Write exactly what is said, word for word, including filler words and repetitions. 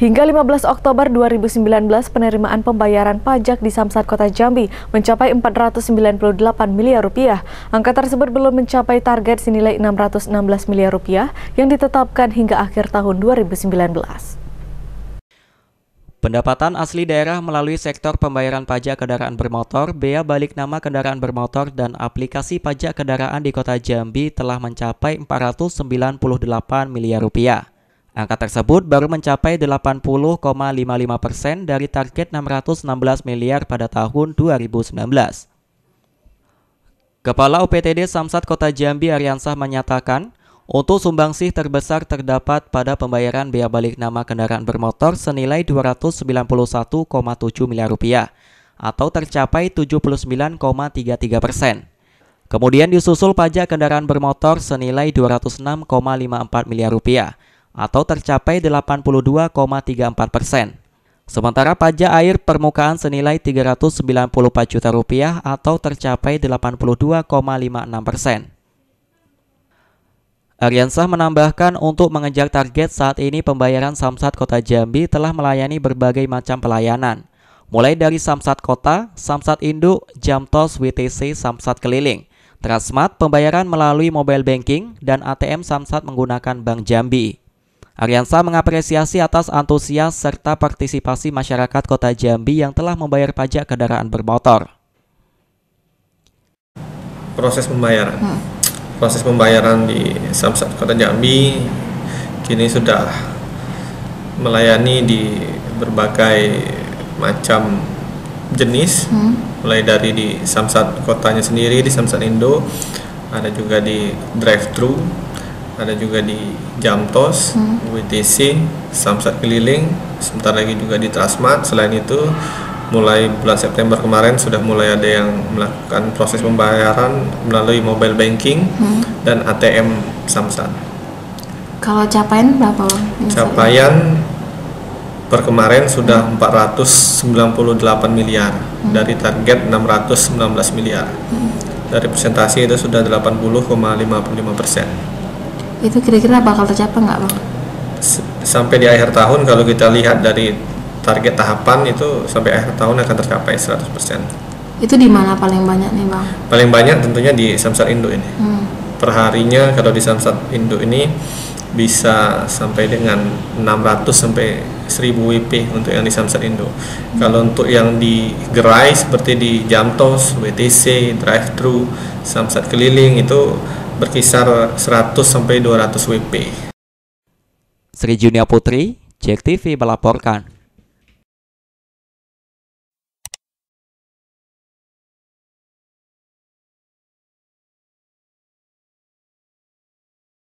Hingga lima belas Oktober dua ribu sembilan belas, penerimaan pembayaran pajak di Samsat Kota Jambi mencapai empat ratus sembilan puluh delapan miliar rupiah. Angka tersebut belum mencapai target senilai enam ratus enam belas miliar rupiah yang ditetapkan hingga akhir tahun dua ribu sembilan belas. Pendapatan asli daerah melalui sektor pembayaran pajak kendaraan bermotor, bea balik nama kendaraan bermotor, dan aplikasi pajak kendaraan di Kota Jambi telah mencapai empat ratus sembilan puluh delapan miliar rupiah. Angka tersebut baru mencapai delapan puluh koma lima lima persen dari target enam ratus enam belas miliar pada tahun dua ribu sembilan belas. Kepala U P T D Samsat Kota Jambi Aryansah menyatakan, untuk sumbangsih terbesar terdapat pada pembayaran bea balik nama kendaraan bermotor senilai dua ratus sembilan puluh satu koma tujuh miliar rupiah atau tercapai tujuh puluh sembilan koma tiga tiga persen. Kemudian disusul pajak kendaraan bermotor senilai dua ratus enam koma lima empat miliar rupiah atau tercapai delapan puluh dua koma tiga empat persen. Sementara pajak air permukaan senilai tiga ratus sembilan puluh empat juta rupiah atau tercapai delapan puluh dua koma lima enam persen. Aryansah menambahkan untuk mengejar target saat ini pembayaran Samsat Kota Jambi telah melayani berbagai macam pelayanan, mulai dari Samsat Kota, Samsat Induk, Jamtos, W T C, Samsat Keliling, Transmart, pembayaran melalui mobile banking, dan A T M Samsat menggunakan Bank Jambi. Aryansah mengapresiasi atas antusias serta partisipasi masyarakat Kota Jambi yang telah membayar pajak kendaraan bermotor. Proses pembayaran, hmm. proses pembayaran di Samsat Kota Jambi kini sudah melayani di berbagai macam jenis, hmm. mulai dari di Samsat Kotanya sendiri, di Samsat Indo, ada juga di drive-thru, ada juga di Jamtos, hmm. W T C, Samsat Keliling, sebentar lagi juga di Transmart. Selain itu, mulai bulan September kemarin sudah mulai ada yang melakukan proses pembayaran melalui mobile banking, hmm. dan A T M Samsat. Kalau capaian berapa? Capaian per kemarin sudah hmm. empat ratus sembilan puluh delapan miliar, hmm. dari target enam ratus sembilan belas miliar. Hmm. Dari presentasi itu sudah delapan puluh koma lima lima persen. Itu kira-kira bakal tercapai nggak, Bang? Sampai di akhir tahun, kalau kita lihat dari target tahapan itu sampai akhir tahun akan tercapai seratus persen. Itu di mana paling banyak nih, Bang? Paling banyak tentunya di Samsat Indo ini. Hmm. Perharinya kalau di Samsat Indo ini bisa sampai dengan enam ratus sampai seribu W P untuk yang di Samsat Indo. Hmm. Kalau untuk yang di gerai seperti di Jamtos, W T C, drive-thru, Samsat Keliling itu berkisar seratus sampai dua ratus W P. Sri Junia Putri, J E K T V melaporkan.